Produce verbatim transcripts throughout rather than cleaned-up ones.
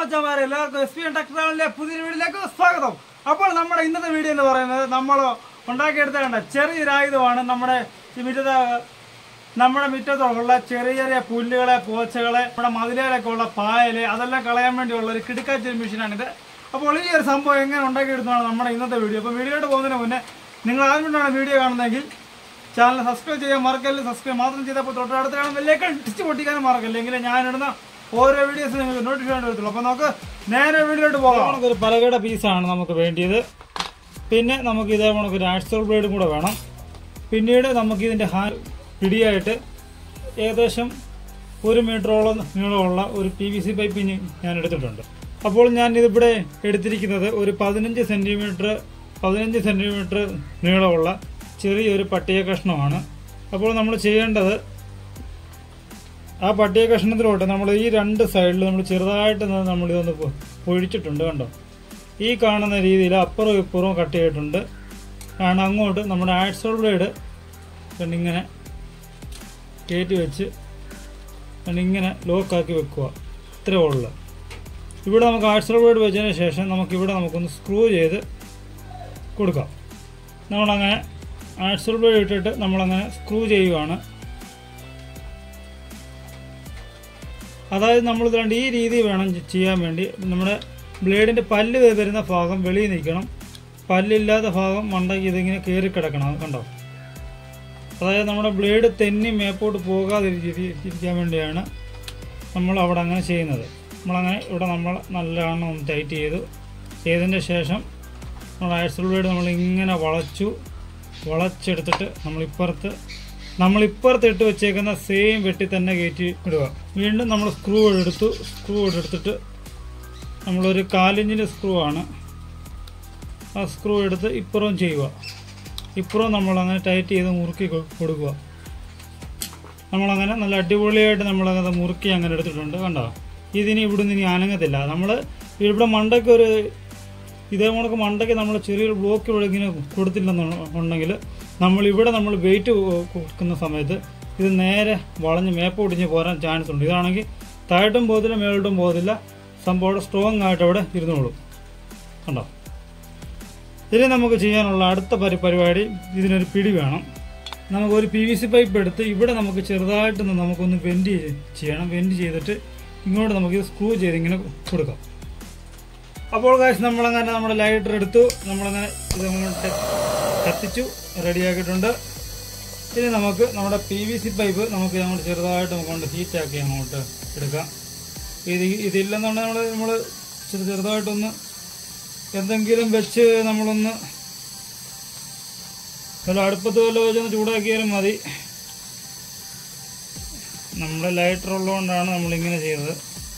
മച്ചാമാരെ എല്ലാവർക്കും S P N ടെക്നോളജിയിലെ പുതിയ വീഡിയോയിലേക്ക് സ്വാഗതം. അപ്പോൾ നമ്മുടെ ഇന്നത്തെ വീഡിയോ എന്ന് പറയുന്നത് നമ്മൾ ഉണ്ടാക്കിയെടുത്തേണ്ട ചെറിയൊരായുധമാണ്. നമ്മുടെ മുറ്റത്ത് നമ്മുടെ മുറ്റത്തുള്ള ചെറിയ ചെറിയ പുല്ലുകളെ, പോച്ചകളെ, നമ്മുടെ മതിലയിലൊക്കെ ഉള്ള പായല് അതെല്ലാം കളയാൻ വേണ്ടിയുള്ള ഒരു കിടുക്കാച്ചൊരു മെഷീനാണിത്. അപ്പോൾ ഈ ഒരു സംഭവം എങ്ങനെ ഉണ്ടാക്കിയെടുത്തതാണ് നമ്മുടെ ഇന്നത്തെ വീഡിയോ. അപ്പോൾ വീഡിയോയിട്ട് പോകുന്നതിന് മുന്നേ നിങ്ങൾ ആദ്യമായിട്ടാണ് വീഡിയോ കാണുന്നതെങ്കിൽ ചാനൽ സബ്സ്ക്രൈബ് ചെയ്യാൻ മറക്കല്ല. സബ്സ്ക്രൈബ് മാത്രം ചെയ്തപ്പോൾ തൊട്ടടുത്ത് കാണാൻ വലിയ ടിച്ച് പൊട്ടിക്കാനും മറക്കല്ല. എങ്കിലും ഞാനിടുന്ന ഓരോ വീഡിയോസ് നിങ്ങൾക്ക് നോട്ടിഫിക്കേഷൻ വരത്തുള്ളൂ. അപ്പോൾ നമുക്ക് നേരെ വീഡിയോയിലോട്ട് പോകാം. നമുക്കൊരു പലകയുടെ പീസാണ് നമുക്ക് വേണ്ടിയത്. പിന്നെ നമുക്ക് ഇതേ കണക്ക് ഒരു ആക്സൽ ബ്ലേഡും കൂടെ വേണം. പിന്നീട് നമുക്കിതിൻ്റെ ഹാൻഡ് പിടിയായിട്ട് ഏകദേശം ഒരു മീറ്ററോളം നീളമുള്ള ഒരു പി വി സി പൈപ്പ് ഞാൻ എടുത്തിട്ടുണ്ട്. അപ്പോൾ ഞാൻ ഇതിവിടെ എടുത്തിരിക്കുന്നത് ഒരു പതിനഞ്ച് സെൻറ്റിമീറ്റർ പതിനഞ്ച് സെൻറ്റിമീറ്റർ നീളമുള്ള ചെറിയൊരു പട്ടിക കഷ്ണമാണ്. അപ്പോൾ നമ്മൾ ചെയ്യേണ്ടത് ആ പട്ടിക കഷ്ണത്തിലോട്ട് നമ്മൾ ഈ രണ്ട് സൈഡിൽ നമ്മൾ ചെറുതായിട്ട് നമ്മളിതൊന്ന് പൊഴിച്ചിട്ടുണ്ട്. കണ്ടോ, ഈ കാണുന്ന രീതിയിൽ അപ്പുറവും ഇപ്പുറവും കട്ട് ചെയ്തിട്ടുണ്ട്. കാരണം അങ്ങോട്ട് നമ്മുടെ ആക്സൽ ബ്ലേഡ് ഇങ്ങനെ കയറ്റി വെച്ച് ഇങ്ങനെ ലോക്കാക്കി വെക്കുക. ഇത്രേ ഉള്ളു. ഇവിടെ നമുക്ക് ആക്സൽ ബ്ലേഡ് വെച്ചതിന് ശേഷം നമുക്കിവിടെ നമുക്കൊന്ന് സ്ക്രൂ ചെയ്ത് കൊടുക്കാം. നമ്മളങ്ങനെ ആക്സൽ ബ്ലേഡ് ഇട്ടിട്ട് നമ്മളങ്ങനെ സ്ക്രൂ ചെയ്യുകയാണ്. അതായത് നമ്മൾ രണ്ട് ഈ രീതി വേണം ചെയ്യാൻ വേണ്ടി. നമ്മുടെ ബ്ലേഡിൻ്റെ പല്ല് വരുന്ന ഭാഗം വെളിയിൽ നിൽക്കണം, പല്ലില്ലാത്ത ഭാഗം മണ്ടയ്ക്ക് ഇതിങ്ങനെ കയറി കിടക്കണം. കണ്ടോ, അതായത് നമ്മുടെ ബ്ലേഡ് തെന്നി മേപ്പോട്ട് പോകാതിരിക്കാൻ വേണ്ടിയാണ് നമ്മൾ അവിടെ അങ്ങനെ ചെയ്യുന്നത്. നമ്മളങ്ങനെ ഇവിടെ നമ്മൾ നല്ലവണ്ണം ഒന്ന് ടൈറ്റ് ചെയ്തു. ചെയ്തതിൻ്റെ ശേഷം നമ്മൾ ആക്സൽ ബ്ലേഡ് നമ്മളിങ്ങനെ വളച്ചു വളച്ചെടുത്തിട്ട് നമ്മളിപ്പുറത്ത് നമ്മളിപ്പുറത്ത് ഇട്ട് വെച്ചേക്കുന്ന സെയിം വെട്ടി തന്നെ കയറ്റി ഇടുക. വീണ്ടും നമ്മൾ സ്ക്രൂ എടുത്തു. സ്ക്രൂ എടുത്തിട്ട് നമ്മളൊരു കാലിഞ്ചിൻ്റെ സ്ക്രൂ ആണ്. ആ സ്ക്രൂ എടുത്ത് ഇപ്പുറവും ചെയ്യുക. ഇപ്പുറവും നമ്മളങ്ങനെ ടൈറ്റ് ചെയ്ത് മുറുക്കി കൊടുക്കുക. നമ്മളങ്ങനെ നല്ല അടിപൊളിയായിട്ട് നമ്മളങ്ങനെ മുറുക്കി അങ്ങനെ എടുത്തിട്ടുണ്ട്. കണ്ടോ, ഇതിന് ഇവിടുന്ന് ഇനി അനങ്ങത്തില്ല. നമ്മൾ ഇവിടെ മണ്ടയ്ക്ക് ഒരു ഇതേ കണക്ക് മണ്ടയ്ക്ക് നമ്മൾ ചെറിയൊരു ബ്ലോക്ക് ഇവിടെ ഇങ്ങനെ കൊടുത്തില്ലെന്നുണ്ടെങ്കിൽ നമ്മളിവിടെ നമ്മൾ വെയിറ്റ് കൊടുക്കുന്ന സമയത്ത് ഇത് നേരെ വളഞ്ഞ് മേപ്പൊടിഞ്ഞ് പോരാൻ ചാൻസ് ഉണ്ട്. ഇതാണെങ്കിൽ താഴോട്ടും പോകത്തില്ല, മേലോട്ടും പോകത്തില്ല. സംഭവം സ്ട്രോങ് ആയിട്ട് അവിടെ ഇരുന്നോളും. കണ്ടോ, ഇനി നമുക്ക് ചെയ്യാനുള്ള അടുത്ത പരി പരിപാടി ഇതിനൊരു പിടി വേണം. നമുക്കൊരു പി വി സി പൈപ്പ് എടുത്ത് ഇവിടെ നമുക്ക് ചെറുതായിട്ട് നമുക്കൊന്ന് ബെൻഡ് ചെയ്യണം. ബെൻഡ് ചെയ്തിട്ട് ഇങ്ങോട്ട് നമുക്ക് സ്ക്രൂ ചെയ്ത് ഇങ്ങനെ കൊടുക്കാം. അപ്പോൾ ഗൈസ് നമ്മളങ്ങനെ നമ്മുടെ ലൈറ്റർ എടുത്തു. നമ്മളങ്ങനെ ഇതങ്ങോട്ട് കത്തിച്ചു റെഡിയാക്കിയിട്ടുണ്ട്. ഇനി നമുക്ക് നമ്മുടെ പി വി സി പൈപ്പ് നമുക്ക് അങ്ങോട്ട് ചെറുതായിട്ട് നമുക്ക് ഹീറ്റാക്കി അങ്ങോട്ട് എടുക്കാം. ഇത് ഇതില്ലെന്നുണ്ടെങ്കിൽ നമ്മൾ നമ്മൾ ചെറുതായിട്ടൊന്ന് എന്തെങ്കിലും വെച്ച് നമ്മളൊന്ന് വല്ല അടുപ്പത്ത് വല്ല വെച്ചൊന്ന് ചൂടാക്കിയാലും മതി. നമ്മുടെ ലൈറ്റർ ഉള്ളതുകൊണ്ടാണ് നമ്മളിങ്ങനെ ചെയ്തത്.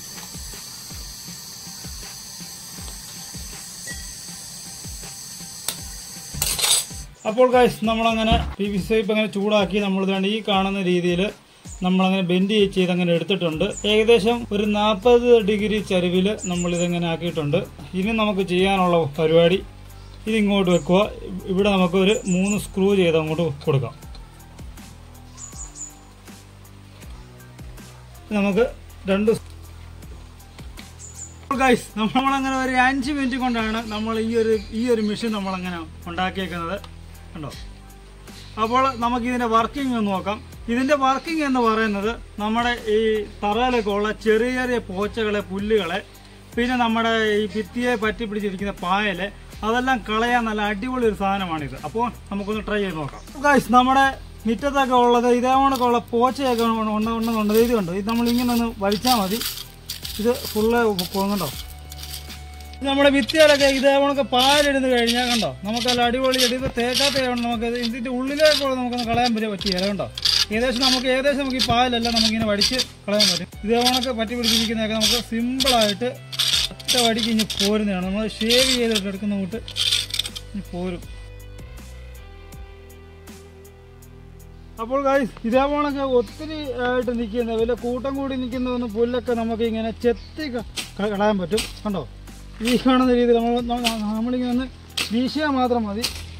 അപ്പോൾ ഗൈസ് നമ്മളങ്ങനെ പി വി സി പൈപ്പ് അങ്ങനെ ചൂടാക്കി നമ്മൾ ഇതാണ് ഈ കാണുന്ന രീതിയിൽ നമ്മളങ്ങനെ ബെൻഡ് ചെയ്ത് അങ്ങനെ എടുത്തിട്ടുണ്ട്. ഏകദേശം ഒരു നാൽപ്പത് ഡിഗ്രി ചരിവിൽ നമ്മളിതങ്ങനെ ആക്കിയിട്ടുണ്ട്. ഇനി നമുക്ക് ചെയ്യാനുള്ള പരിപാടി ഇതിങ്ങോട്ട് വെക്കുക. ഇവിടെ നമുക്ക് ഒരു മൂന്ന് സ്ക്രൂ ചെയ്ത് അങ്ങോട്ട് കൊടുക്കാം. നമുക്ക് രണ്ട് ഗൈസ് നമ്മളങ്ങനെ ഒരു അഞ്ച് മിനിറ്റ് കൊണ്ടാണ് നമ്മൾ ഈ ഒരു ഈ ഒരു മെഷീൻ നമ്മളങ്ങനെ ഉണ്ടാക്കിയേക്കുന്നത്. കണ്ടോ, അപ്പോൾ നമുക്കിതിൻ്റെ വർക്കിംഗ് ഒന്ന് നോക്കാം. ഇതിൻ്റെ വർക്കിംഗ് എന്ന് പറയുന്നത് നമ്മുടെ ഈ തറയിലൊക്കെ ഉള്ള ചെറിയ ചെറിയ പോച്ചകളെ, പുല്ലുകളെ, പിന്നെ നമ്മുടെ ഈ ഭിത്തിയെ പറ്റി പിടിച്ചിരിക്കുന്ന പായല് അതെല്ലാം കളയാൻ നല്ല അടിപൊളി ഒരു സാധനമാണിത്. അപ്പോൾ നമുക്കൊന്ന് ട്രൈ ചെയ്ത് നോക്കാം. ഗൈസ് നമ്മുടെ മുറ്റത്തൊക്കെ ഉള്ളത് ഇതേ കണക്കൊക്കെ ഉള്ള പോച്ചയൊക്കെ ഉണ്ടെന്നുണ്ട്. ഇത് കണ്ടോ, ഇത് നമ്മളിങ്ങനെ ഒന്ന് വലിച്ചാൽ മതി. ഇത് ഫുള്ള് പോകുന്നുണ്ടോ. നമ്മുടെ ഭിത്തിയിലൊക്കെ ഇതേ കണക്ക് പാലെടുത്ത് കഴിഞ്ഞാൽ കണ്ടോ നമുക്കല്ല അടിപൊളിയായിട്ട് ഇത് തേക്കാത്ത നമുക്ക് ഇതിൻ്റെ ഉള്ളിലേക്കുള്ള നമുക്കൊന്ന് കളയാൻ പറ്റിയ പറ്റിയ കണ്ടോ. ഏകദേശം നമുക്ക് ഏകദേശം നമുക്ക് ഈ പാലെല്ലാം നമുക്കിങ്ങനെ വടിച്ച് കളയാൻ പറ്റും. ഇതേ കണക്ക് പറ്റി പിടിച്ചിരിക്കുന്നതൊക്കെ നമുക്ക് സിമ്പിളായിട്ട് ഒറ്റ വടിക്ക് ഇനി പോരുന്നതാണ്. നമ്മൾ ഷേവ് ചെയ്തിട്ട് എടുക്കുന്ന കൂട്ട് ഇനി പോരും. അപ്പോൾ ഗൈസ് ഇതേ കണക്ക് ഒത്തിരി ആയിട്ട് നിൽക്കുന്ന വലിയ കൂട്ടം കൂടി നിൽക്കുന്ന പുല്ലൊക്കെ നമുക്ക് ഇങ്ങനെ ചെത്തി കളയാൻ പറ്റും. കണ്ടോ, ഈ കാണുന്ന രീതിയിൽ നമ്മൾ നമ്മളിങ്ങനെ ഒന്ന് വീശിയാൽ മാത്രം മതി.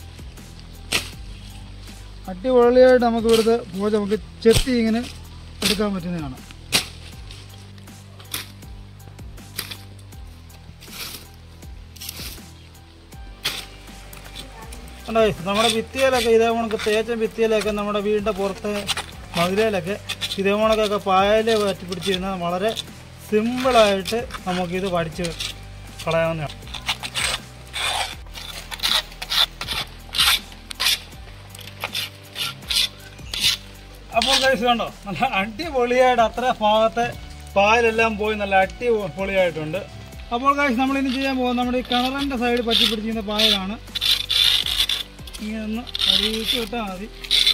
അടിപൊളിയായിട്ട് നമുക്ക് ഇവിടുത്തെ പോച്ച നമുക്ക് ചെത്തി ഇങ്ങനെ എടുക്കാൻ പറ്റുന്നതാണ്. കണ്ടോ നമ്മുടെ ഭിത്തിയിലൊക്കെ ഇതേ കണക്ക് തേച്ച ഭിത്തിയിലൊക്കെ നമ്മുടെ വീടിൻ്റെ പുറത്തെ മതിലയിലൊക്കെ ഇതേ കണക്കൊക്കെ പായൽ പറ്റി പിടിച്ചിരുന്നാൽ വളരെ സിമ്പിളായിട്ട് നമുക്കിത് പഠിച്ച് കളയാവുന്നതാണ്. അപ്പോൾ കഴിച്ച് കണ്ടോ നല്ല അടിപൊളിയായിട്ട് അത്ര ഭാഗത്തെ പായലെല്ലാം പോയി നല്ല അടിപൊളിയായിട്ടുണ്ട്. അപ്പോൾ കഴിച്ച് നമ്മളിനി ചെയ്യാൻ പോകുന്നത് നമ്മുടെ ഈ കിണറിൻ്റെ സൈഡ് പറ്റി പിടിച്ചിരുന്ന പായലാണ്. ഇങ്ങനെ ഒന്ന് അടിയിച്ച് വിട്ടാൽ മതി.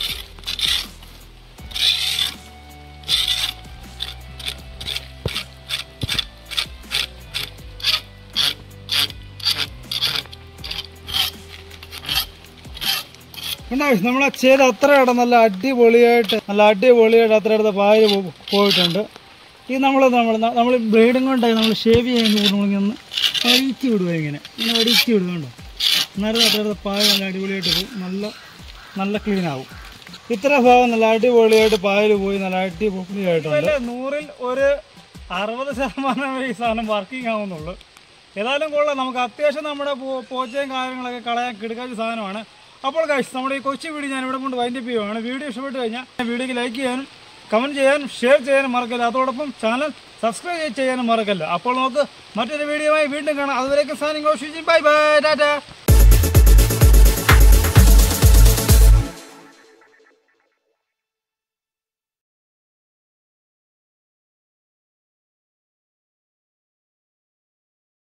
ഉണ്ടാവും നമ്മളെ ചെയ്ത് അത്ര ഇടം നല്ല അടിപൊളിയായിട്ട് നല്ല അടിപൊളിയായിട്ട് അത്ര ഇടത്ത് പായൽ പോയിട്ടുണ്ട്. ഈ നമ്മൾ നമ്മൾ നമ്മൾ ബ്ലേഡും കൊണ്ടായി നമ്മൾ ഷേവ് ചെയ്യാൻ നമ്മളിങ്ങനെ അടിച്ച് വിടുക. ഇങ്ങനെ ഇങ്ങനെ അടിച്ച് വിടുകയുണ്ടോ അന്നേരം അത്ര ഇടത്ത് പായൽ നല്ല അടിപൊളിയായിട്ട് പോകും. നല്ല നല്ല ക്ലീൻ ആവും. ഇത്ര ഭാഗം നല്ല അടിപൊളിയായിട്ട് പായൽ പോയി നല്ല അടിപൊളിയായിട്ടുണ്ട്. നൂറിൽ ഒരു അറുപത് ശതമാനം ഈ സാധനം വർക്കിംഗ് ആവുന്നുള്ളൂ. ഏതായാലും കൊള്ളാം. നമുക്ക് അത്യാവശ്യം നമ്മുടെ പോച്ചയും കാര്യങ്ങളൊക്കെ കളയാൻ കിടക്കാത്ത സാധനമാണ്. അപ്പോൾ ഗൈസ് നമ്മുടെ ഈ കൊച്ചു വീഡിയോ ഞാൻ ഇവിടെ കൊണ്ട് വൈൻഡപ്പ് ചെയ്യുകയാണ്. വീഡിയോ ഇഷ്ടപ്പെട്ട് കഴിഞ്ഞാൽ വീഡിയോക്ക് ലൈക്ക് ചെയ്യാനും കമൻറ്റ് ചെയ്യാനും ഷെയർ ചെയ്യാനും മറക്കല്ല. അതോടൊപ്പം ചാനൽ സബ്സ്ക്രൈബ് ചെയ്യാനും മറക്കല്ല. അപ്പോൾ നമുക്ക് മറ്റൊരു വീഡിയോയുമായി വീണ്ടും കാണാം. അതുവരേക്കും signing off. Bye bye Tata.